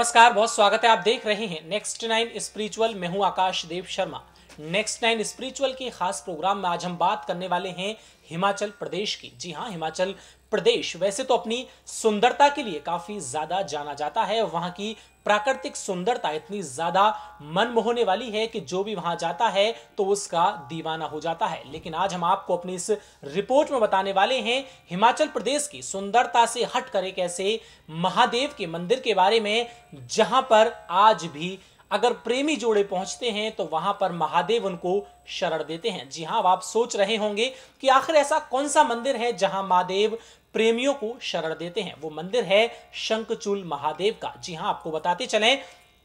नमस्कार, बहुत स्वागत है। आप देख रहे हैं नेक्स्ट 9 स्पिरिचुअल। मैं हूं आकाश देव शर्मा। नेक्स्ट 9 स्पिरिचुअल के खास प्रोग्राम में आज हम बात करने वाले हैं हिमाचल प्रदेश की। जी हां, हिमाचल प्रदेश वैसे तो अपनी सुंदरता के लिए काफी ज्यादा जाना जाता है। वहां की प्राकृतिक सुंदरता इतनी ज्यादा मन मोहने वाली है कि जो भी वहां जाता है तो उसका दीवाना हो जाता है। लेकिन आज हम आपको अपनी इस रिपोर्ट में बताने वाले हैं हिमाचल प्रदेश की सुंदरता से हटकर एक ऐसे महादेव के मंदिर के बारे में जहां पर आज भी अगर प्रेमी जोड़े पहुंचते हैं तो वहां पर महादेव उनको शरण देते हैं। जी हां, अब आप सोच रहे होंगे कि आखिर ऐसा कौन सा मंदिर है जहां महादेव प्रेमियों को शरण देते हैं। वो मंदिर है शंखचूल महादेव का। जी हां, आपको बताते चलें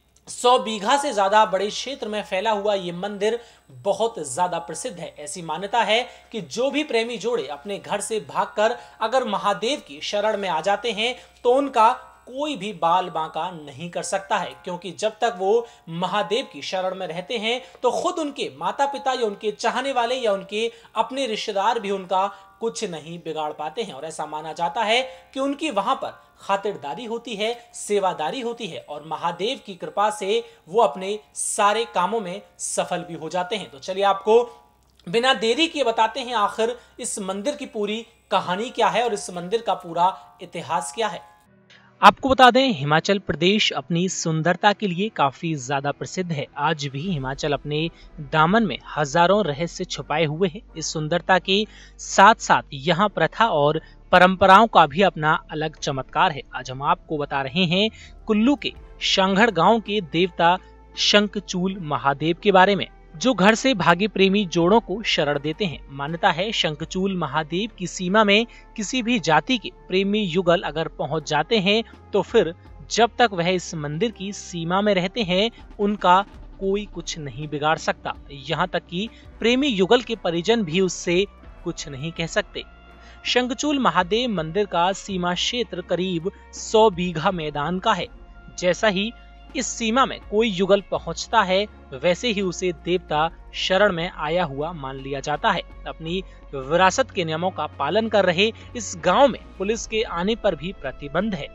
100 बीघा से ज्यादा बड़े क्षेत्र में फैला हुआ ये मंदिर बहुत ज्यादा प्रसिद्ध है। ऐसी मान्यता है कि जो भी प्रेमी जोड़े अपने घर से भागकर अगर महादेव की शरण में आ जाते हैं तो उनका कोई भी बाल बांका नहीं कर सकता है, क्योंकि जब तक वो महादेव की शरण में रहते हैं तो खुद उनके माता पिता या उनके चाहने वाले या उनके अपने रिश्तेदार भी उनका कुछ नहीं बिगाड़ पाते हैं। और ऐसा माना जाता है कि उनकी वहां पर खातिरदारी होती है, सेवादारी होती है और महादेव की कृपा से वो अपने सारे कामों में सफल भी हो जाते हैं। तो चलिए आपको बिना देरी किए बताते हैं आखिर इस मंदिर की पूरी कहानी क्या है और इस मंदिर का पूरा इतिहास क्या है। आपको बता दें, हिमाचल प्रदेश अपनी सुंदरता के लिए काफी ज्यादा प्रसिद्ध है। आज भी हिमाचल अपने दामन में हजारों रहस्य छुपाए हुए हैं। इस सुंदरता के साथ साथ यहाँ प्रथा और परंपराओं का भी अपना अलग चमत्कार है। आज हम आपको बता रहे हैं कुल्लू के शांघड़ गांव के देवता शंखचूल महादेव के बारे में, जो घर से भागे प्रेमी जोड़ों को शरण देते हैं। मान्यता है शंखचूल महादेव की सीमा में किसी भी जाति के प्रेमी युगल अगर पहुंच जाते हैं तो फिर जब तक वह इस मंदिर की सीमा में रहते हैं उनका कोई कुछ नहीं बिगाड़ सकता। यहाँ तक कि प्रेमी युगल के परिजन भी उससे कुछ नहीं कह सकते। शंखचूल महादेव मंदिर का सीमा क्षेत्र करीब 100 बीघा मैदान का है। जैसा ही इस सीमा में कोई युगल पहुंचता है वैसे ही उसे देवता शरण में आया हुआ मान लिया जाता है। अपनी विरासत के नियमों का पालन कर रहे इस गांव में पुलिस के आने पर भी प्रतिबंध है।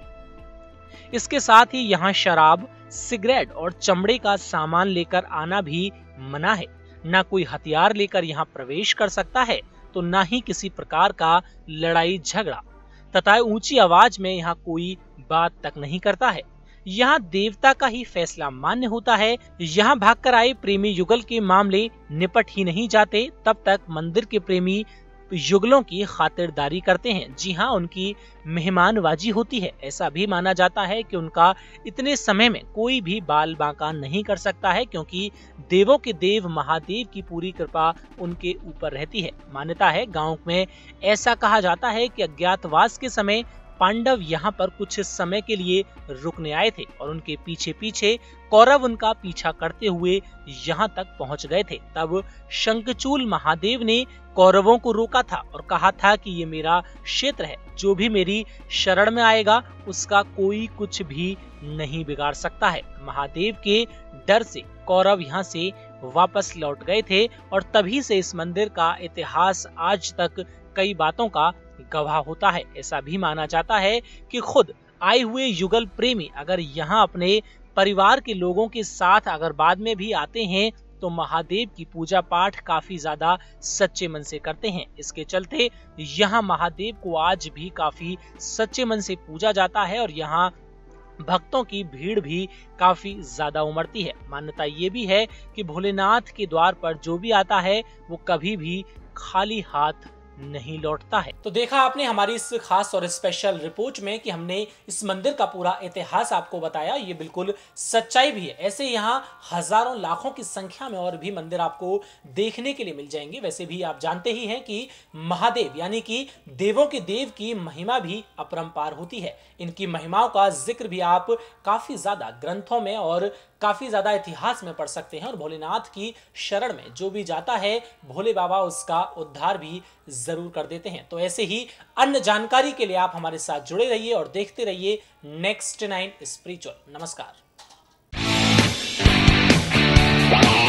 इसके साथ ही यहाँ शराब, सिगरेट और चमड़े का सामान लेकर आना भी मना है। न कोई हथियार लेकर यहाँ प्रवेश कर सकता है तो न ही किसी प्रकार का लड़ाई झगड़ा तथा ऊंची आवाज में यहाँ कोई बात तक नहीं करता है। यहाँ देवता का ही फैसला मान्य होता है। यहाँ भागकर आए प्रेमी युगल के मामले निपट ही नहीं जाते तब तक मंदिर के प्रेमी युगलों की खातिरदारी करते हैं। जी हाँ, उनकी मेहमानबाजी होती है। ऐसा भी माना जाता है कि उनका इतने समय में कोई भी बाल बांका नहीं कर सकता है, क्योंकि देवों के देव महादेव की पूरी कृपा उनके ऊपर रहती है। मान्यता है गांव में ऐसा कहा जाता है कि अज्ञातवास के समय पांडव यहाँ पर कुछ समय के लिए रुकने आए थे और उनके पीछे पीछे कौरव उनका पीछा करते हुए यहाँ तक पहुँच गए थे। तब शंखचूल महादेव ने कौरवों को रोका था और कहा था कि ये मेरा क्षेत्र है, जो भी मेरी शरण में आएगा उसका कोई कुछ भी नहीं बिगाड़ सकता है। महादेव के डर से कौरव यहाँ से वापस लौट गए थे और तभी से इस मंदिर का इतिहास आज तक कई बातों का गवाह होता है। ऐसा भी माना जाता है कि खुद आए हुए युगल प्रेमी अगर यहाँ अपने परिवार के लोगों के साथ अगर बाद में भी आते हैं तो महादेव की पूजा पाठ काफी ज्यादा सच्चे मन से करते हैं। इसके चलते यहाँ महादेव को आज भी काफी सच्चे मन से पूजा जाता है और यहाँ भक्तों की भीड़ भी काफी ज्यादा उमड़ती है। मान्यता ये भी है कि भोलेनाथ के द्वार पर जो भी आता है वो कभी भी खाली हाथ नहीं लौटता है। तो देखा आपने हमारी इस खास और स्पेशल रिपोर्ट में कि हमने इस मंदिर का पूरा इतिहास आपको बताया। ये बिल्कुल सच्चाई भी है। ऐसे यहाँ हजारों लाखों की संख्या में और भी मंदिर आपको देखने के लिए मिल जाएंगे। वैसे भी आप जानते ही हैं कि महादेव यानी कि देवों के देव की महिमा भी अपरंपार होती है। इनकी महिमाओं का जिक्र भी आप काफी ज्यादा ग्रंथों में और काफी ज्यादा इतिहास में पढ़ सकते हैं। और भोलेनाथ की शरण में जो भी जाता है भोले बाबा उसका उद्धार भी जरूर कर देते हैं। तो ऐसे ही अन्य जानकारी के लिए आप हमारे साथ जुड़े रहिए और देखते रहिए नेक्स्ट 9 स्पिरिचुअल। नमस्कार।